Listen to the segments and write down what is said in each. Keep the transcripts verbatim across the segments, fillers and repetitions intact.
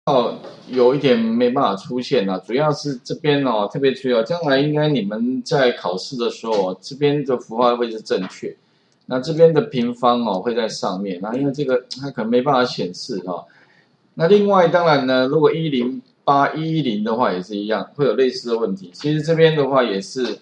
哦，有一点没办法出现了，主要是这边哦特别注意哦，将来应该你们在考试的时候，这边的符号会是正确，那这边的平方哦会在上面，那因为这个它可能没办法显示哈、哦。那另外当然呢，如果一零八一一零的话也是一样，会有类似的问题。其实这边的话也是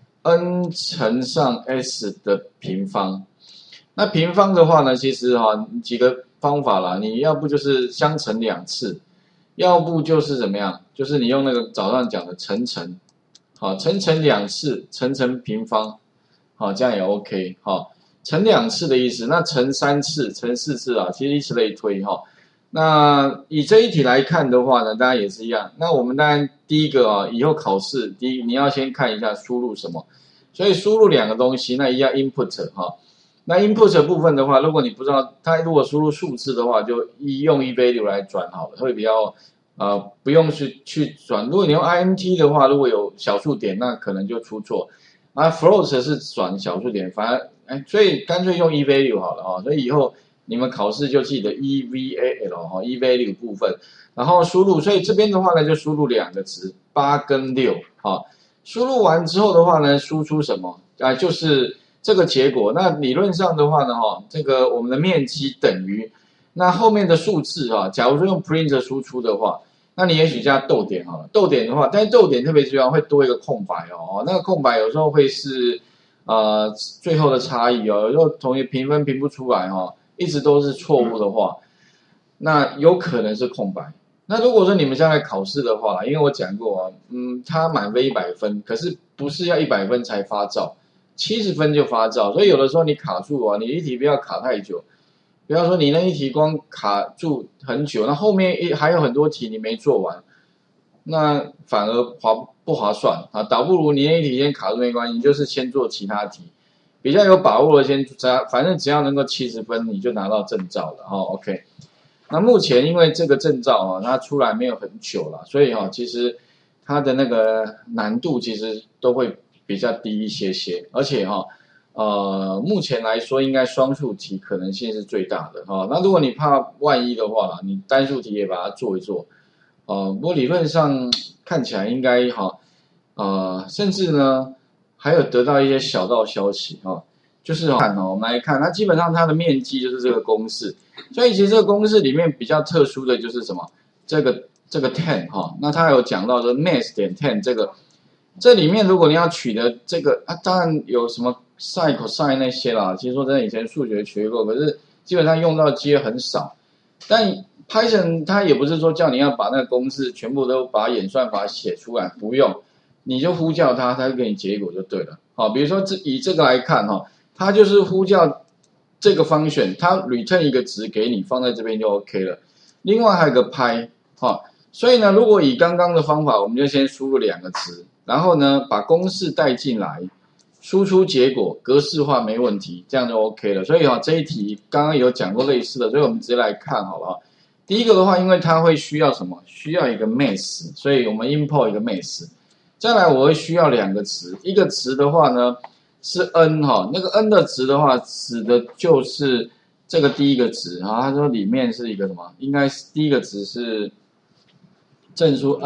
n 乘上 s 的平方。那平方的话呢，其实哈、哦、几个方法啦，你要不就是相乘两次。要不就是怎么样？就是你用那个早上讲的乘乘，好，乘乘两次，乘乘平方，好，这样也 OK，好，乘两次的意思，那乘三次、乘四次啊，其实以此类推哈。那以这一题来看的话呢，当然也是一样。那我们当然第一个啊，以后考试第一你要先看一下输入什么，所以输入两个东西，那一样 input 哈。那 input 的部分的话，如果你不知道它如果输入数字的话，就一用 eValue 来转好了，会比较呃不用去去转。如果你用 int 的话，如果有小数点，那可能就出错。啊 float 是转小数点，反而哎，所以干脆用 eValue 好了啊、哦。所以以后你们考试就记得 eval 哈、哦、eValue 部分，然后输入。所以这边的话呢，就输入两个值八跟六好，输入完之后的话呢，输出什么啊？就是这个结果，那理论上的话呢，哈，这个我们的面积等于那后面的数字哈。假如说用 print 输出的话，那你也许加逗点好了。逗点的话，但是逗点特别重要，会多一个空白哦。那个空白有时候会是呃最后的差异哦。有时候同学评分评不出来哈，一直都是错误的话，那有可能是空白。那如果说你们将来考试的话，因为我讲过啊，嗯，它满分一百分，可是不是要一百分才发照。七十分就发照，所以有的时候你卡住啊，你一题不要卡太久，不要说你那一题光卡住很久，那后面一还有很多题你没做完，那反而划不划算啊？倒不如你那一题先卡住没关系，你就是先做其他题，比较有把握的先反正只要能够七十分你就拿到证照了哈、哦。OK， 那目前因为这个证照啊，它出来没有很久了，所以哈、哦，其实它的那个难度其实都会比较低一些些，而且哈、哦，呃，目前来说应该双数题可能性是最大的哈、哦。那如果你怕万一的话啦，你单数题也把它做一做，呃，不过理论上看起来应该哈，呃，甚至呢还有得到一些小道消息哈、哦，就是看哦，我们来看它基本上它的面积就是这个公式，所以其实这个公式里面比较特殊的就是什么，这个这个 ten 哈、哦，那它有讲到说 max 点 ten 这个。这里面如果你要取得这个啊，当然有什么 sin、cos 那些啦。其实说真的，以前数学学过，可是基本上用到的机会很少。但 Python 它也不是说叫你要把那个公式全部都把演算法写出来，不用，你就呼叫它，它就给你结果就对了。好，比如说这以这个来看哈，它就是呼叫这个function，它 return 一个值给你，放在这边就 OK 了。另外还有个 Py 哈，所以呢，如果以刚刚的方法，我们就先输入两个值。然后呢，把公式带进来，输出结果，格式化没问题，这样就 OK 了。所以哈、哦，这一题刚刚有讲过类似的，所以我们直接来看好了。第一个的话，因为它会需要什么？需要一个 max， 所以我们 import 一个 max。再来，我会需要两个值，一个值的话呢是 n 哈，那个 n 的值的话，指的就是这个第一个值哈。他说里面是一个什么？应该是第一个值是正数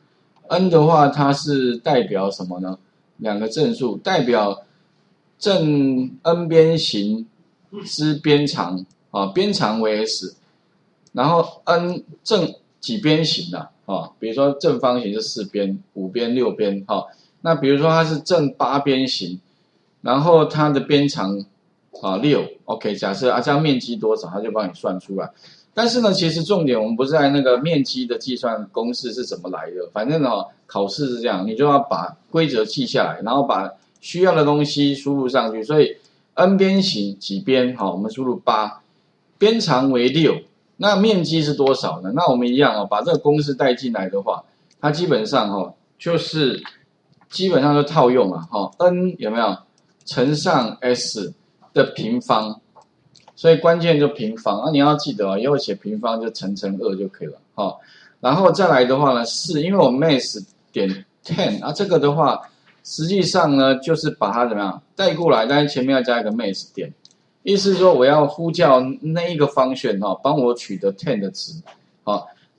n。n 的话，它是代表什么呢？两个正数，代表正 n 边形之边长啊，边长为 s， 然后 n 正几边形的 啊, 啊？比如说正方形是四边、五边、六边，哈、啊。那比如说它是正八边形，然后它的边长啊六 ，OK， 假设啊这样面积多少，它就帮你算出来。但是呢，其实重点我们不是在那个面积的计算公式是怎么来的，反正哦，考试是这样，你就要把规则记下来，然后把需要的东西输入上去。所以 n 边形几边，好，我们输入八，边长为六，那面积是多少呢？那我们一样哦，把这个公式带进来的话，它基本上哦，就是基本上就套用了哈、哦、，n 有没有乘上 s 的平方。所以关键就平方啊，你要记得啊，以后写平方就乘乘二就可以了，好、哦，然后再来的话呢，是因为我 max 点 ten 啊，这个的话，实际上呢就是把它怎么样带过来，但是前面要加一个 max 点，意思是说我要呼叫那一个function哈、哦，帮我取得 ten 的值，好、哦，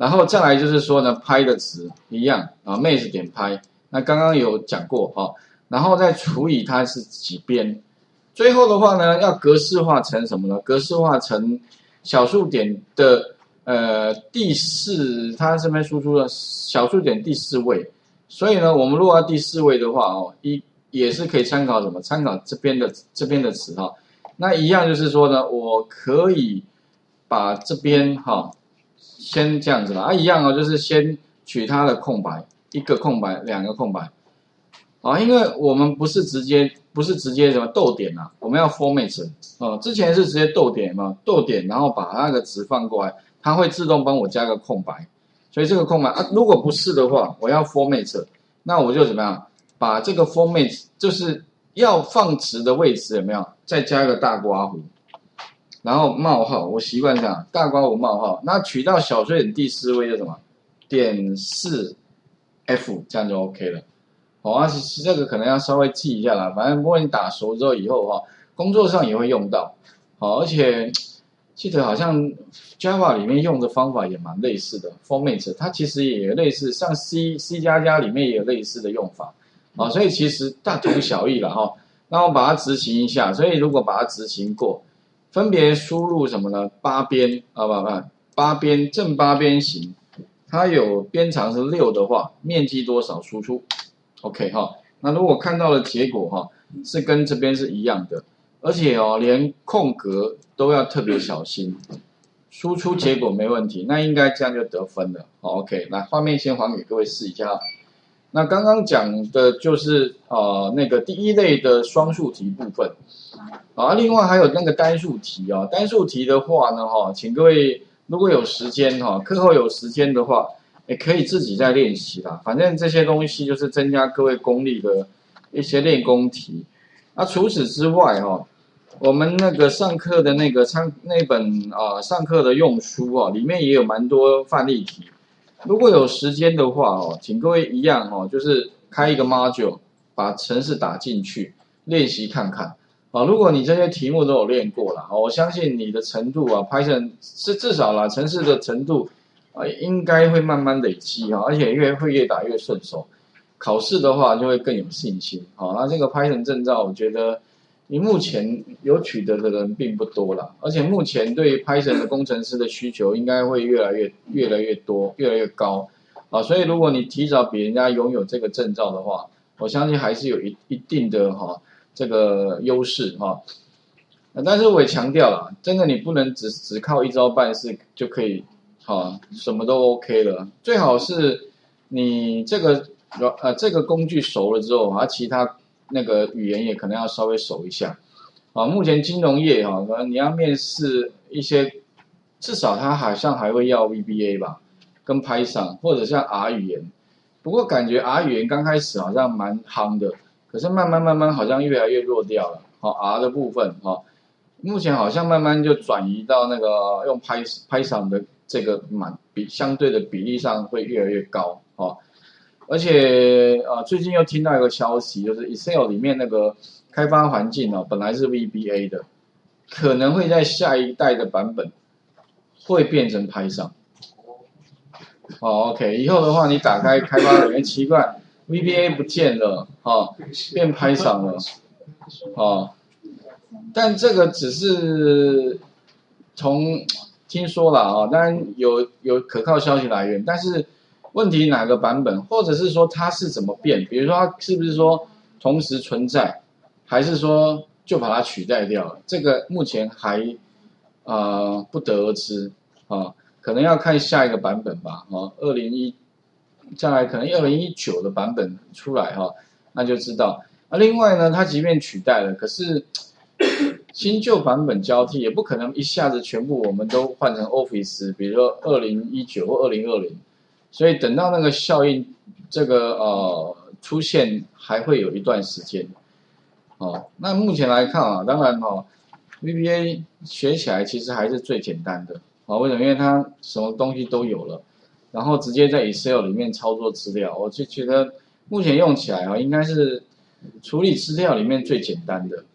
然后再来就是说呢，拍的值一样啊 ，max 点拍，那刚刚有讲过哈、哦，然后再除以它是几边，最后的话呢，要格式化成什么呢？格式化成小数点的呃第四，它这边输出了小数点第四位，所以呢，我们如果要第四位的话哦，一也是可以参考什么？参考这边的这边的词哈、哦，那一样就是说呢，我可以把这边哈。哦先这样子啦，啊，一样哦，就是先取它的空白，一个空白，两个空白，啊，因为我们不是直接不是直接什么逗点啊，我们要 format 哦，之前是直接逗点嘛，逗点，然后把那个值放过来，它会自动帮我加个空白，所以这个空白啊，如果不是的话，我要 format， 那我就怎么样，把这个 format 就是要放值的位置有没有，再加一个大括弧。然后冒号，我习惯这样，大括弧冒号，那取到小数点第四位就什么，点四 F 这样就 OK 了。哦，啊，其实这个可能要稍微记一下啦，反正不过你打熟之后以后哈、哦，工作上也会用到。好、哦，而且记得好像 Java 里面用的方法也蛮类似的 ，format 它其实也类似，像 C C 加加里面也有类似的用法。啊、哦，所以其实大同小异啦哈、哦。那我把它执行一下，所以如果把它执行过。分别输入什么呢？八边啊，不不，八边正八边形，它有边长是六的话，面积多少输出 ？OK 哈。那如果看到的结果哈，是跟这边是一样的，而且哦，连空格都要特别小心。输出结果没问题，那应该这样就得分了。好 ，OK， 来画面先还给各位试一下。那刚刚讲的就是呃那个第一类的双数题部分。啊，另外还有那个单数题啊，单数题的话呢，哈，请各位如果有时间哈，课后有时间的话，也可以自己再练习啦。反正这些东西就是增加各位功力的一些练功题。那除此之外哈，我们那个上课的那个参那本啊、呃、上课的用书啊，里面也有蛮多范例题。如果有时间的话哦，请各位一样哦，就是开一个 module， 把程式打进去练习看看。啊，如果你这些题目都有练过了，我相信你的程度啊 ，Python 是至少啦，程式的程度啊，应该会慢慢累积哈，而且越会越打越顺手。考试的话就会更有信心。好，那这个 Python 证照，我觉得你目前有取得的人并不多啦，而且目前对 Python 的工程师的需求应该会越来越越来越多，越来越高。啊，所以如果你提早比人家拥有这个证照的话，我相信还是有一一定的哈。这个优势哈，但是我也强调了，真的你不能只只靠一招办事就可以，哈，什么都 OK 了。最好是你这个呃这个工具熟了之后，啊，其他那个语言也可能要稍微熟一下。啊，目前金融业哈，可能你要面试一些，至少他好像还会要 V B A 吧，跟 Python 或者像 R 语言。不过感觉 R 语言刚开始好像蛮夯的。可是慢慢慢慢好像越来越弱掉了，好 R 的部分哈，目前好像慢慢就转移到那个用 Python 的这个蛮比相对的比例上会越来越高啊，而且呃最近又听到一个消息，就是 Excel 里面那个开发环境哦，本来是 V B A 的，可能会在下一代的版本会变成 Python。哦 ，OK， 以后的话你打开开发软件，奇怪。V B A 不见了，哦，变 Python 了，哦，但这个只是从听说了啊、哦，当然有有可靠消息来源，但是问题哪个版本，或者是说它是怎么变，比如说它是不是说同时存在，还是说就把它取代掉了，这个目前还啊、呃、不得而知啊、哦，可能要看下一个版本吧，啊、哦，二零一。将来可能二零一九的版本出来哈，那就知道。那、啊、另外呢，它即便取代了，可是新旧版本交替，也不可能一下子全部我们都换成 Office， 比如说二零一九或二零二零，所以等到那个效应这个呃出现，还会有一段时间。哦，那目前来看啊，当然哦 ，V B A 学起来其实还是最简单的。啊、哦，为什么？因为它什么东西都有了。然后直接在 Excel 里面操作资料，我就觉得目前用起来啊，应该是处理资料里面最简单的。